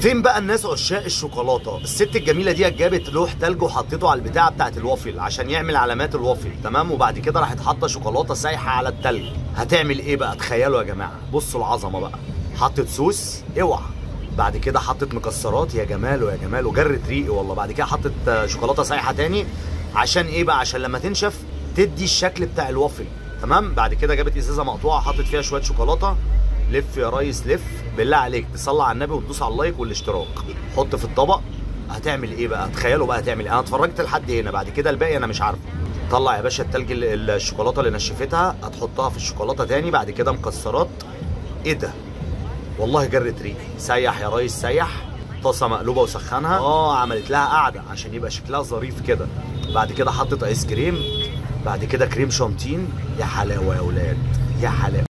فين بقى الناس عشاق الشوكولاته؟ الست الجميله دي جابت لوح تلج وحطيته على البتاعه بتاعت الوافل عشان يعمل علامات الوافل، تمام؟ وبعد كده راحت حاطه شوكولاته سايحه على التلج. هتعمل ايه بقى؟ تخيلوا يا جماعه، بصوا العظمه بقى. حطت سوس، اوعى. بعد كده حطت مكسرات، يا جماله يا جماله، جرت ريقي والله. بعد كده حطت شوكولاته سايحه تاني. عشان ايه بقى؟ عشان لما تنشف تدي الشكل بتاع الوافل، تمام؟ بعد كده جابت ازازه مقطوعه حطت فيها شويه شوكولاته. لف يا ريس لف، بالله عليك تصلي على النبي وتدوس على اللايك والاشتراك. حط في الطبق. هتعمل ايه بقى؟ تخيلوا بقى هتعمل ايه. انا اتفرجت لحد هنا، بعد كده الباقي انا مش عارف. طلع يا باشا التلج، الشوكولاته اللي نشفتها هتحطها في الشوكولاته تاني. بعد كده مكسرات. ايه ده؟ والله جرت ريقي. سيح يا ريس سيح. طاسه مقلوبه وسخنها، عملت لها قعده عشان يبقى شكلها ظريف كده. بعد كده حطت ايس كريم. بعد كده كريم شانتين. يا حلاوه يا ولاد، يا حلاوه.